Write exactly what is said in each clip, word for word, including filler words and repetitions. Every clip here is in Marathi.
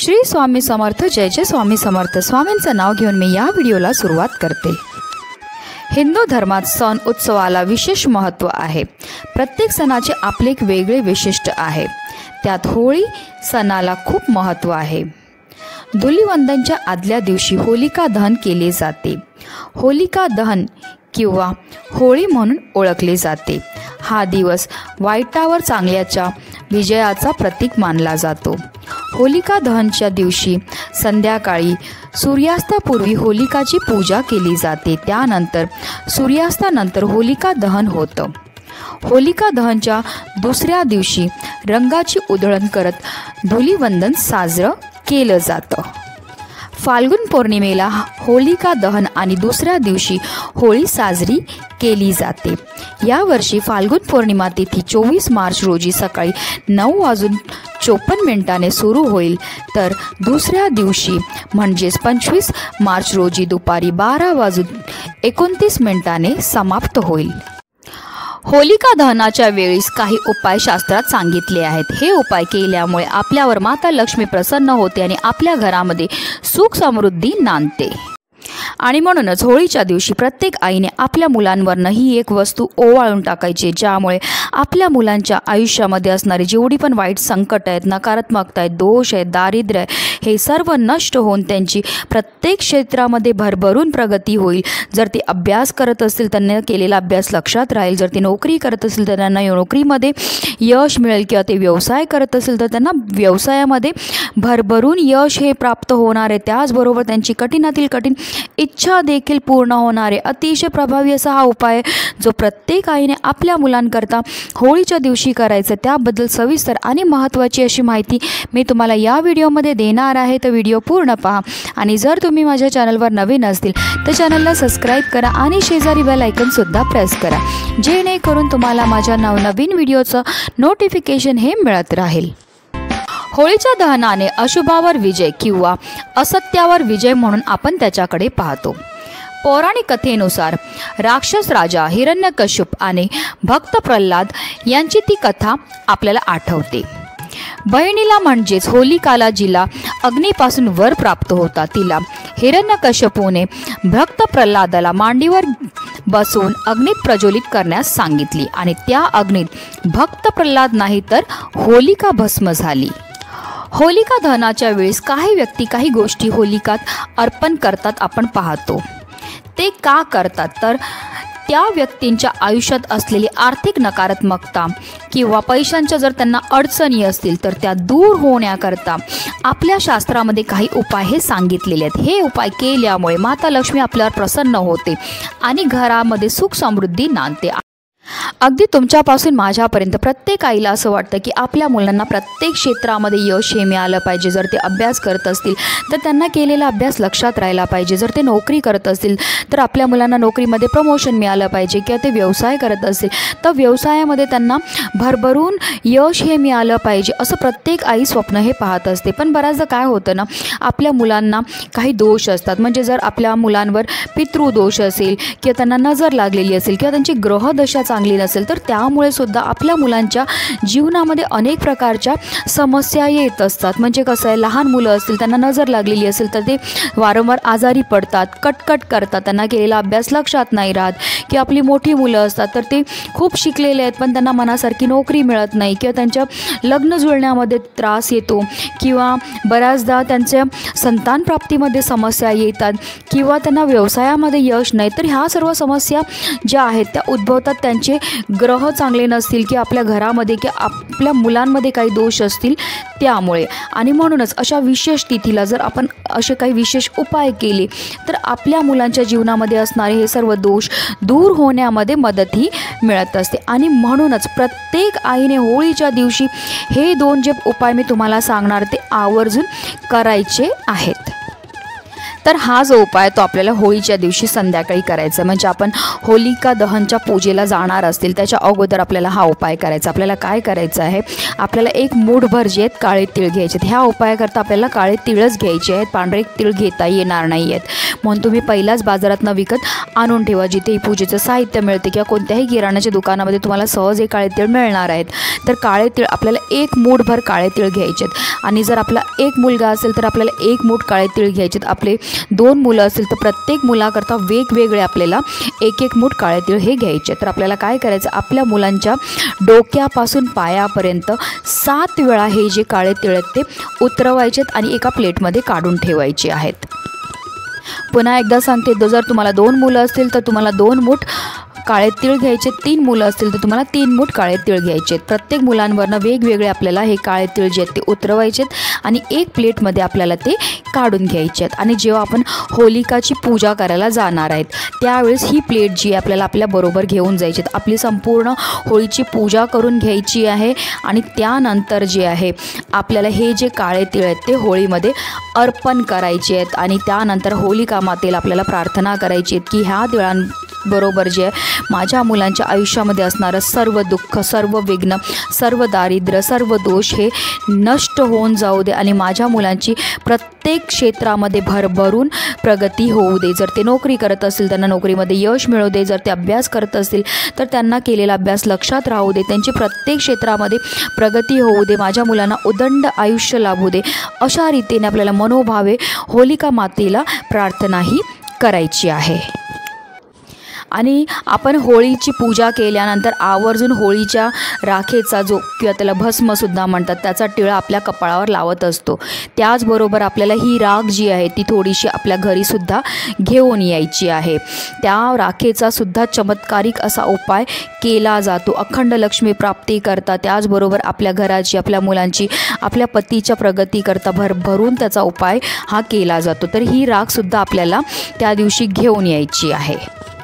श्री स्वामी समर्थ, जय जय स्वामी समर्थ। स्वामींचं नाव घेऊन मी या व्हिडिओला सुरुवात करते। हिंदू धर्मात सण उत्सवाला विशेष महत्त्व आहे। प्रत्येक सणाचे आपले एक वेगळे विशिष्ट आहे। त्यात होळी सणाला खूप महत्त्व आहे। धुलिवंदनच्या आदल्या दिवशी होलिका दहन केले जाते। होलिका दहन किंवा होळी म्हणून ओळखले जाते। हा दिवस वाईटावर चांगल्याच्या विजयाचा प्रतीक मानला जातो। होलिका दहनच्या दिवशी संध्याकाळी सूर्यास्तापूर्वी होलिकाची पूजा केली जाते। त्यानंतर सूर्यास्तानंतर होलिका दहन होतं। होलिका दहनच्या दुसऱ्या दिवशी रंगाची उधळण करत धुलिवंदन साजरं केलं जातं। फाल्गुन पौर्णिमेला होलिका दहन आणि दुसऱ्या दिवशी होळी साजरी केली जाते। यावर्षी फाल्गुन पौर्णिमा तिथी चोवीस मार्च रोजी सकाळी नऊ वाजून चोपन्न मिनिटाने सुरू होईल, तर दुसऱ्या दिवशी म्हणजेच पंचवीस मार्च रोजी दुपारी बारा वाजून एकोणतीस मिनिटाने समाप्त होईल। होलिका दहनाच्या वेळीस काही उपाय शास्त्रात सांगितले आहेत। हे उपाय केल्यामुळे आपल्यावर माता लक्ष्मी प्रसन्न होते आणि आपल्या घरामध्ये सुख समृद्धी नांदते। आणि म्हणूनच होळीच्या दिवशी प्रत्येक आईने आपल्या मुलांवरनं ही एक वस्तू ओवाळून टाकायची, ज्यामुळे आपल्या मुलांच्या आयुष्यामध्ये असणारे जेवढी पण वाईट संकट आहेत, नकारात्मकता आहेत, दोष आहेत, दारिद्र्य आहे, हे सर्व नष्ट होऊन त्यांची प्रत्येक क्षेत्रामध्ये भरभरून प्रगती होईल। जर ते अभ्यास करत असतील त्यांना केलेला अभ्यास लक्षात राहील, जर ते नोकरी करत असतील तर त्यांना नोकरीमध्ये यश मिळेल, किंवा ते व्यवसाय करत असतील तर त्यांना व्यवसायामध्ये भरभरून यश हे प्राप्त होणार आहे। त्याचबरोबर त्यांची कठीणातील कठीण इच्छा देखील पूर्ण होणार आहे। अतिशय प्रभावी असा हा उपाय जो प्रत्येक आईने आपल्या मुलांकरता होळीच्या दिवशी करायचं, त्याबद्दल सविस्तर आणि महत्त्वाची अशी माहिती मी तुम्हाला या व्हिडिओमध्ये देणार आहे। तर व्हिडिओ पूर्ण पहा आणि जर तुम्ही माझ्या चॅनलवर नवीन असतील तर चॅनलला सबस्क्राईब करा आणि शेजारी बेल आयकॉनसुद्धा प्रेस करा, जेणेकरून तुम्हाला माझ्या नवनवीन व्हिडिओचं नोटिफिकेशन हे मिळत राहील। होळीच्या दहनाने अशुभावर विजय किंवा असत्यावर विजय म्हणून आपण त्याच्याकडे पाहतो। पौराणिक कथेनुसार राक्षस राजा हिरण्यकश्यप आणि भक्त प्रल्हाद यांची ती कथा आपल्याला आठवते। बहिणीला म्हणजेच होलिकाला जिला अग्नीपासून वर प्राप्त होता, तिला हिरण्यकश्यपूने भक्त प्रल्हादाला मांडीवर बसवून अग्नीत प्रज्वलित करण्यास सांगितली आणि त्या अग्नीत भक्त प्रल्हाद नाही तर होलिका भस्म झाली। होलिका दहनाच्या वेळेस काही व्यक्ती काही गोष्टी होलिकात अर्पण करतात आपण पाहतो। ते का करतात तर त्या व्यक्तींच्या आयुष्यात असलेली आर्थिक नकारात्मकता किंवा पैशांच्या जर त्यांना अडचणी असतील तर त्या दूर होण्याकरता आपल्या शास्त्रामध्ये काही उपाय हे सांगितलेले आहेत। हे उपाय केल्यामुळे माता लक्ष्मी आपल्यावर प्रसन्न होते आणि घरामध्ये सुख समृद्धी नांदते। अगदी तुमच्यापासून माझ्यापर्यंत प्रत्येक आईला असं वाटतं की आपल्या मुलांना प्रत्येक क्षेत्रामध्ये यश हे मिळालं पाहिजे। जर ते अभ्यास करत असतील तर त्यांना केलेला अभ्यास लक्षात राहिला पाहिजे, जर ते नोकरी करत असतील तर आपल्या मुलांना नोकरीमध्ये प्रमोशन मिळालं पाहिजे, किंवा ते व्यवसाय करत असतील तर व्यवसायामध्ये त्यांना भरभरून यश हे मिळालं पाहिजे, असं प्रत्येक आई स्वप्न हे पाहत असते। पण बऱ्याचदा काय होतं ना, आपल्या मुलांना काही दोष असतात, म्हणजे जर आपल्या मुलांवर पितृदोष असेल किंवा त्यांना नजर लागलेली असेल किंवा त्यांची ग्रहदशा चांगली नसेल तर त्यामुळे सुद्धा आपल्या मुलांच्या जीवनामध्ये अनेक प्रकारच्या समस्या येत असतात। म्हणजे कसं आहे, लहान मुलं असतील त्यांना नजर लागलेली असेल तर ते वारंवार आजारी पडतात, कटकट करतात, त्यांना केलेला अभ्यास लक्षात नाही राहत, की आपली मोठी मुलं असतात तर ते खूप शिकलेले आहेत पण त्यांना मनासारखी नोकरी मिळत नाही, किंवा त्यांच्या लग्न जुळण्यामध्ये त्रास येतो, किंवा बऱ्याचदा त्यांच्या संतान प्राप्तीमध्ये समस्या येतात, किंवा त्यांना व्यवसायामध्ये यश नाही। तर ह्या सर्व समस्या ज्या आहेत त्या उद्भवतात त्यांचे ग्रह चांगले नसतील, की आपल्या घरामध्ये की आपल्या मुलांमध्ये काही दोष असतील त्यामुळे। आणि म्हणूनच अशा विशेष तिथीला जर आपण असे काही विशेष उपाय केले तर आपल्या मुलांच्या जीवनामध्ये असणारे हे सर्व दोष दूर होण्यामध्ये मदतही मिळत असते। आणि म्हणूनच प्रत्येक आईने होळीच्या दिवशी हे दोन जे उपाय मी तुम्हाला सांगणार ते आवर्जून करायचे आहेत। तर हा जो उपाय तो आपल्याला होळीच्या दिवशी संध्याकाळी करायचा, म्हणजे आपण होलिका दहनच्या पूजेला जाणार असतील त्याच्या अगोदर आपल्याला हा उपाय करायचा. आपल्याला काय करायचं आहे, आपल्याला एक मूठभर जे आहेत काळे तीळ घ्यायचे आहेत. ह्या उपायाकरता आपल्याला काळे तीळच घ्यायचे आहेत, पांढरे तीळ घेता येणार नाही आहेत. म्हणून तुम्ही पहिलाच बाजारातनं विकत आणून ठेवा, जिथे पूजेचं साहित्य मिळते किंवा कोणत्याही किराणाच्या दुकानामध्ये तुम्हाला सहज हे काळे तीळ मिळणार आहेत. तर काळे तीळ आपल्याला एक मूठभर काळे तीळ घ्यायचे आहेत. आणि जर आपला एक मुलगा असेल तर आपल्याला एक मूठ काळे तीळ घ्यायचे आहेत. आपले दोन मुलं असतील तर प्रत्येक मुलाकरता वेगवेगळे आपल्याला एक एक मूठ काळे तीळ हे घ्यायचे. तर आपल्याला काय करायचं, आपल्या मुलांच्या डोक्यापासून पायापर्यंत सात वेळा हे जे काळे तीळ आहेत ते उतरवायचेत आणि एका प्लेटमध्ये काढून ठेवायचे आहेत. पुन्हा एकदा सांगते, जर तुम्हाला दोन मुलं असतील तर तुम्हाला दोन मूठ काळे तीळ घ्यायचे, तीन मुलं असतील तर तुम्हाला तीन मूठ काळे तीळ घ्यायचे. प्रत्येक मुलांवरनं वेगवेगळे आपल्याला हे काळे तीळ जे आहेत ते उतरवायचेत आणि एक प्लेटमध्ये आपल्याला ते काढून घ्यायचे आहेत. आणि जेव्हा आपण होलिकाची पूजा करायला जाणार आहेत त्यावेळेस ही प्लेट जी आपल्याला आपल्याबरोबर घेऊन जायची. आपली संपूर्ण होळीची पूजा करून घ्यायची आहे आणि त्यानंतर जे आहे आपल्याला हे जे काळे तीळ आहेत ते होळीमध्ये अर्पण करायचे आहेत. आणि त्यानंतर होलिका मातेला आपल्याला प्रार्थना करायची आहेत की ह्या तिळां बरोबर जे माझ्या मुलांच्या आयुष्यामध्ये असणारं सर्व दुःख, सर्व विघ्न, सर्व दारिद्र्य, सर्व दोष हे नष्ट होऊन जाऊ दे आणि माझ्या मुलांची प्रत्येक क्षेत्रामध्ये भरभरून प्रगती होऊ दे. जर ते नोकरी करत असतील त्यांना नोकरीमध्ये यश मिळू दे, जर ते अभ्यास करत असतील तर त्यांना केलेला अभ्यास लक्षात राहू दे, त्यांची प्रत्येक क्षेत्रामध्ये प्रगती होऊ दे, माझ्या मुलांना उदंड आयुष्य लाभू दे. अशा रीतीने आपल्याला मनोभावे होलिका मातेला प्रार्थनाही करायची आहे. आणि आपण होळीची पूजा केल्यानंतर आवर्जून होळीच्या राखेचा जो किंवा त्याला भस्मसुद्धा म्हणतात त्याचा टिळा आपल्या कपाळावर लावत असतो. त्याचबरोबर आपल्याला ही राख जी आहे ती थोडीशी आपल्या घरीसुद्धा घेऊन यायची आहे. त्या राखेचा सुद्धा चमत्कारिक असा उपाय केला जातो. अखंड लक्ष्मी प्राप्ती करता, त्याचबरोबर आपल्या घराची, आपल्या मुलांची, आपल्या पतीच्या प्रगतीकरता भरभरून त्याचा उपाय हा केला जातो. तर ही राखसुद्धा आपल्याला त्या दिवशी घेऊन यायची आहे.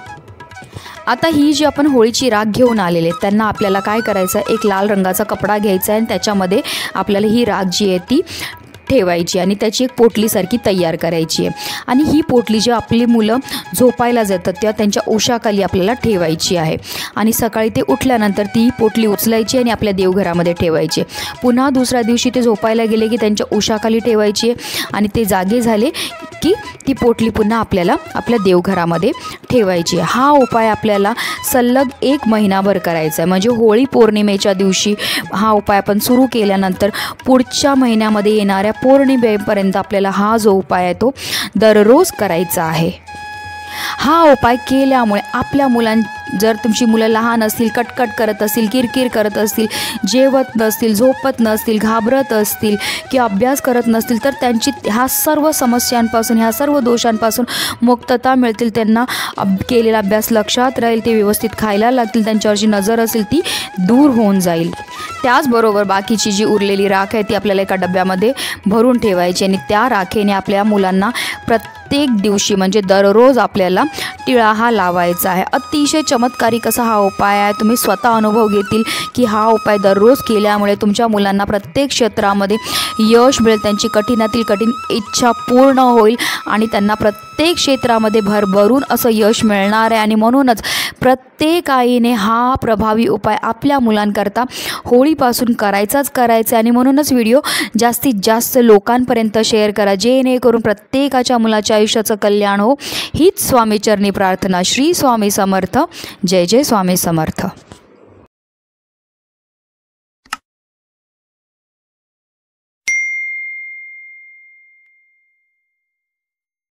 आता ही जी आपण होळीची राख घेऊन आलेले त्यांना आपल्याला काय करायचं, एक लाल रंगाचा कपडा घ्यायचा आहे आणि त्याच्यामध्ये आपल्याला ही राख जी आहे ती ठेवायची आणि त्याची एक पोटलीसारखी तयार करायची आहे. आणि ही पोटली जी आपली मुलं झोपायला जातात तेव्हा त्यांच्या उशाखाली आपल्याला ठेवायची आहे. आणि सकाळी ते उठल्यानंतर ती पोटली उचलायची आणि आपल्या देवघरामध्ये ठेवायची. पुन्हा दुसऱ्या दिवशी ते झोपायला गेले की त्यांच्या उशाखाली ठेवायची आहे आणि ते जागे झाले की ती पोटली पुन्हा आपल्याला आपल्या देवघरामध्ये ठेवायची. हा उपाय आपल्याला सलग एक महिनाभर करायचा आहे. म्हणजे होळी पौर्णिमेच्या दिवशी हा उपाय आपण सुरू केल्यानंतर पुढच्या महिन्यामध्ये येणाऱ्या पौर्णिमेपर्यंत आपल्याला हा जो उपाय आहे तो दररोज करायचा आहे. हा उपाय केल्यामुळे आपल्या मुलां जर तुमची मुलं लहान असतील, कटकट करत असतील, किरकिर करत असतील, जेवत नसतील, झोपत नसतील, घाबरत असतील किंवा अभ्यास करत नसतील तर त्यांची ह्या सर्व समस्यांपासून, ह्या सर्व दोषांपासून मुक्तता मिळतील. त्यांना अब केलेला अभ्यास लक्षात राहील, ते व्यवस्थित खायला लागतील, त्यांच्यावरची नजर असेल ती दूर होऊन जाईल. त्याचबरोबर बाकीची जी उरलेली राख आहे ती आपल्याला एका डब्यामध्ये भरून ठेवायची आणि त्या राखेने आपल्या मुलांना प्रत्येक दिवशी म्हणजे दररोज आपल्याला टिळा हा लावायचा आहे. अतिशय चमत्कारिक असा हा उपाय आहे. तुम्ही स्वतः अनुभव घेतील की हा उपाय दररोज केल्यामुळे तुमच्या मुलांना प्रत्येक क्षेत्रामध्ये यश मिळेल, त्यांची कठीणातील कठीण इच्छा पूर्ण होईल आणि त्यांना प्रत्येक क्षेत्रामध्ये भरभरून असं यश मिळणार आहे. आणि म्हणूनच प्रत्येक आईने हा प्रभावी उपाय आपल्या मुलांकरता होळीपासून करायचाच करायचा आणि म्हणूनच व्हिडिओ जास्तीत जास्त लोकांपर्यंत शेअर करा, जेणेकरून प्रत्येकाच्या मुलाच्या आयुष्याचं कल्याण हो. हीच स्वामीचरणी प्रार्थना. श्री स्वामी समर्थ. जय जय स्वामी समर्थ.